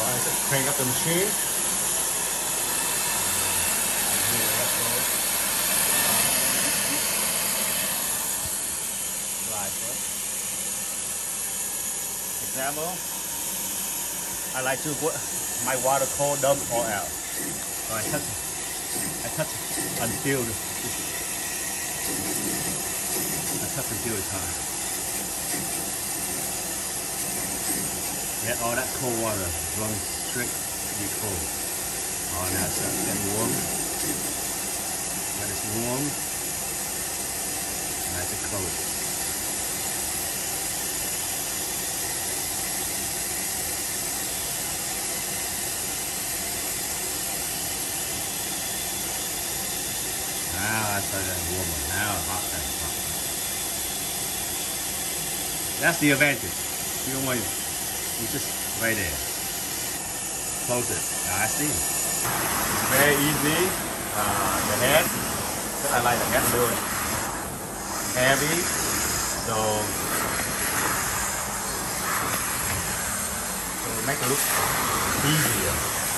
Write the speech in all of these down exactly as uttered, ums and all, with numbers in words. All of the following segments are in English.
Alright, just crank up the machine. Right first. Example, I like to put my water cold dump all out. So I touch it. I touch it until the, I touch until it's hot. Let all that cold water run straight to be cold. Oh, now it's getting warm. When it's warm, now it's cold. Now I started getting warmer. Now it's hot and hot. That's the advantage. You don't want it. It's just right there. Close it. Now I see. Very easy. Uh, the head. I like the head a little heavy. So, so make it look easier.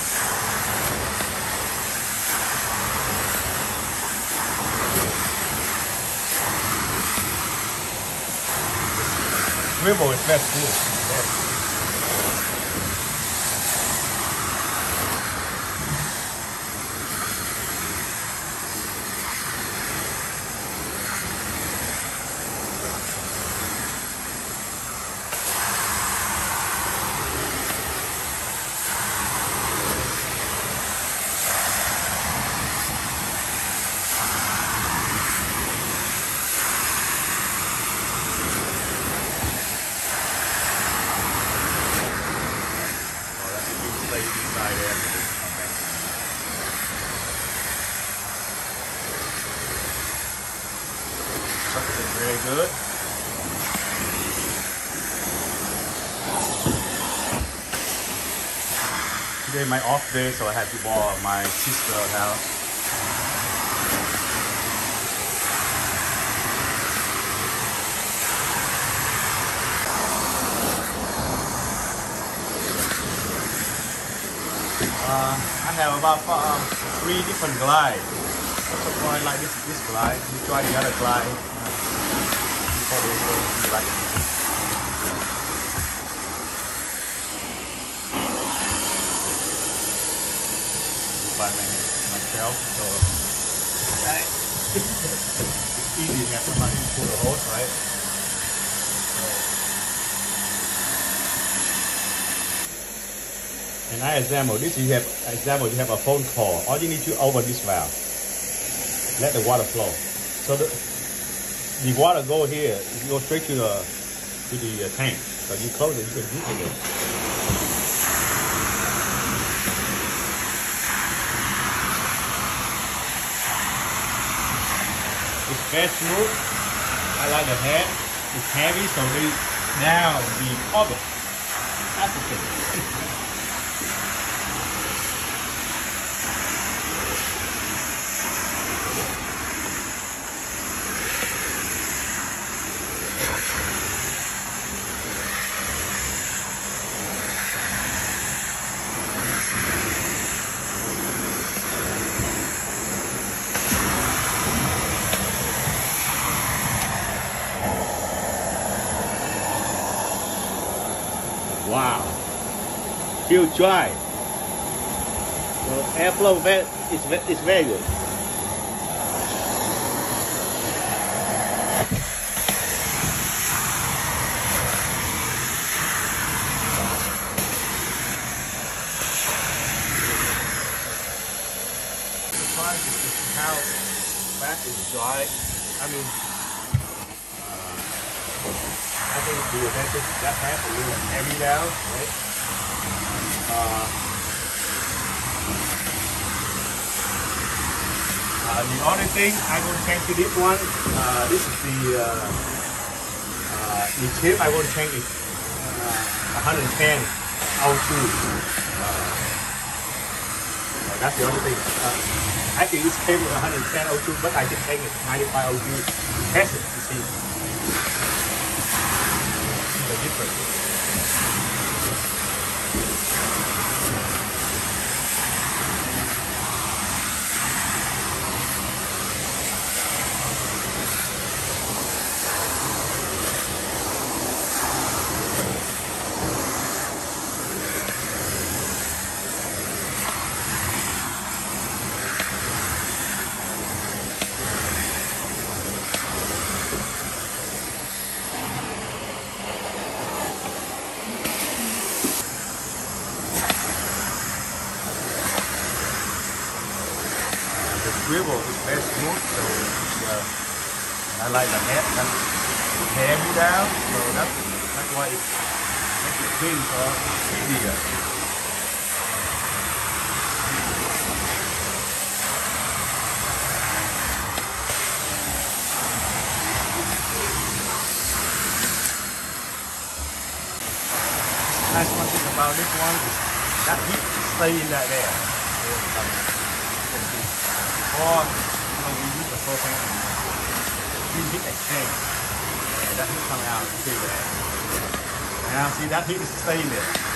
Swivel is best too. Very good. Today my off day, so I had to borrow my sister's house. Uh, I have about uh, three different glides. So I like this this glide. You try the other glide. Like by myself, so okay. It's easy to have somebody pull the hose, right? So. And I example this. You have example. You have a phone call. All you need to open this valve. Let the water flow. So the The water go here, you go straight to the to the uh, tank. So you close it, you can do it. It's very smooth. I like the head. It's heavy, so they now the cover. That's the thing. Wow, feel dry. So airflow is is very good. Surprised is how fast it's dry. I mean. I think the advantage that has a little heavy down, right? Uh, uh, the only thing I'm going to change to this one, uh, this is the uh, uh, the tip I want to change is uh, one hundred ten O two. Uh, so that's the only thing. Uh, actually, this came with one hundred ten O two, but I just take it ninety-five O two to test it to see. Different. swivel is very smooth, so uh, I like the head that heavy down, so that's that's why it makes it clean for easier. Nice one thing about this one is that heat stay in that there. Before, you know, we use the propane and heat exchange. Yeah, that heat coming out, see that. Now see that heat is staying there.